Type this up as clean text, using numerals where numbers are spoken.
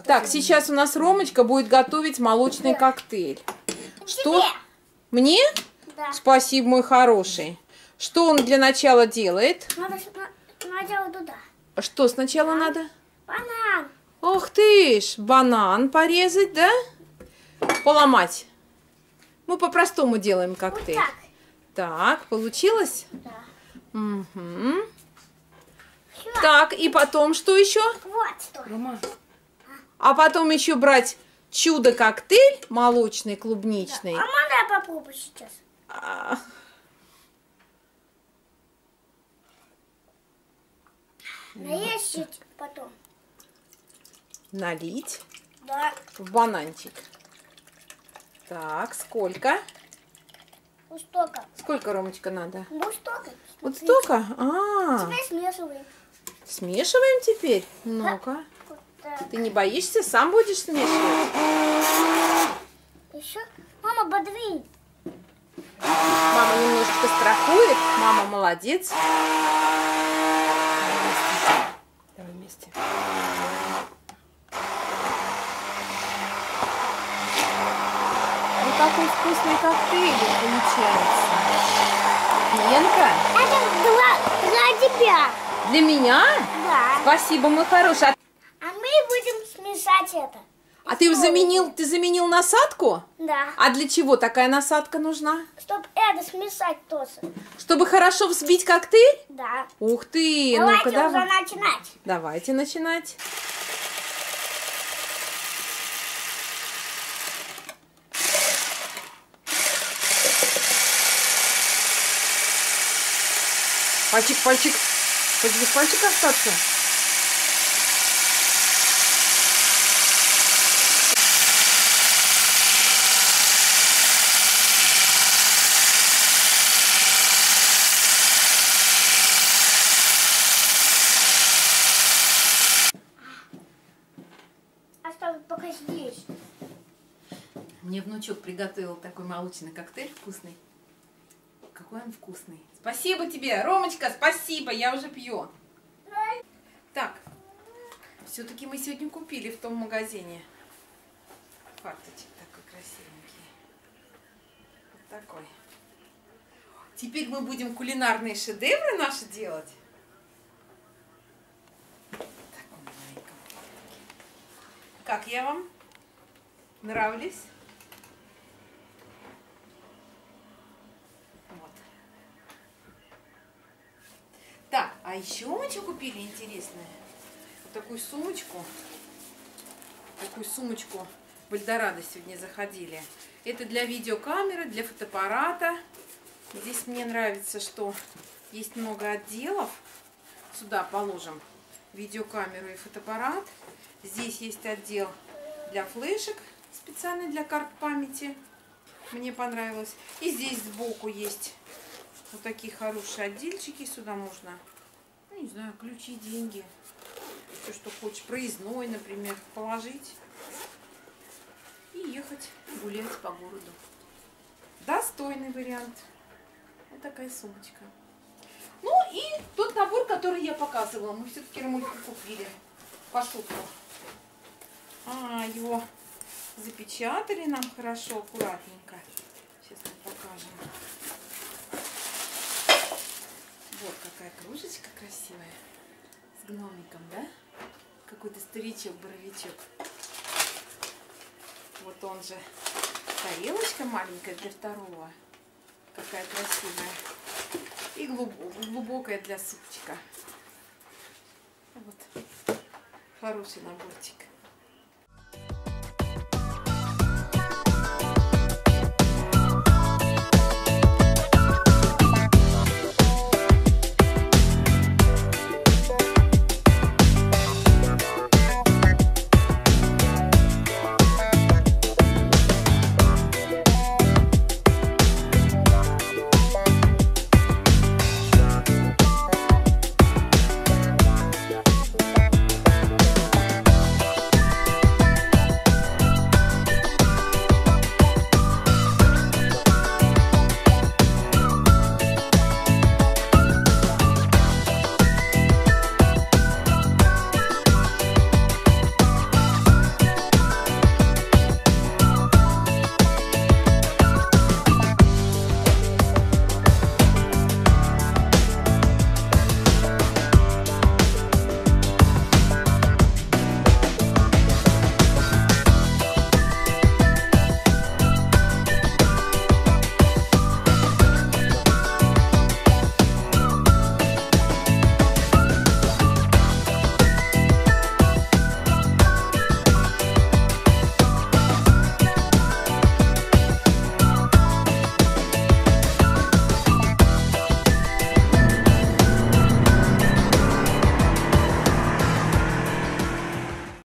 Так, сейчас у нас Ромочка будет готовить молочный коктейль. Что? Мне? Да. Спасибо, мой хороший. Что он для начала делает? Надо сначала туда. Что сначала надо? Банан. Ох ты ж, банан порезать, да? Поломать. Мы по-простому делаем коктейль. Вот так. Так, получилось? Да. Угу. Всё. Так, и потом что еще? Вот что. А потом еще брать чудо-коктейль молочный, клубничный. А можно я попробую сейчас? А, Наесть чуть потом. налить Да. в бананчик. Так, сколько? Вот столько. Сколько, Ромочка, надо? Вот столько. Вот столько? А, Теперь смешиваем. смешиваем теперь? Ну-ка. Вот так. Ты не боишься? Сам будешь смешивать? Еще. Мама, подвинь. Мама немножечко страхует. Мама молодец. Давай вместе. Вот такой вкусный коктейль получается. Ленка, Это для тебя. для меня? Да. Спасибо, мой хороший. А мы будем смешать это. А ты заменил насадку? Да. А для чего такая насадка нужна? Чтобы это смешать тоже. Чтобы хорошо взбить коктейль? Да. Ух ты! Давайте Ну-ка, уже давай. начинать. Давайте начинать. Пальчик, пальчик. Хочешь без пальчика остаться? Оставь пока здесь. Мне внучок приготовил такой молочный коктейль вкусный. Какой он вкусный. Спасибо тебе, Ромочка, спасибо, я уже пью. Так, все-таки мы сегодня купили в том магазине фарточек такой красивенький. Вот такой. Теперь мы будем кулинарные шедевры наши делать. В таком маленьком фартуке. Как я вам? Нравлюсь? Вот. Так, а еще мы что купили интересное? Вот такую сумочку. Такую сумочку в Эльдорадо сегодня заходили. Это для видеокамеры, для фотоаппарата. Здесь мне нравится, что есть много отделов. Сюда положим видеокамеру и фотоаппарат. Здесь есть отдел для флешек, специальный для карт памяти. Мне понравилось. И здесь сбоку есть вот такие хорошие отдельчики. Сюда можно, ну, не знаю, ключи, деньги. Все, что хочешь. Проездной, например, положить. И ехать гулять по городу. Достойный вариант. Вот такая сумочка. Ну и тот набор, который я показывала. Мы все-таки Ромульку купили. По шутку. Его запечатали нам хорошо, аккуратненько. Сейчас мы покажем. Вот какая кружечка красивая. С гномиком, да? Какой-то старичок-боровичок. Вот он же. Тарелочка маленькая для второго. Какая красивая. И глубокая для супчика. Вот. Хороший наборчик.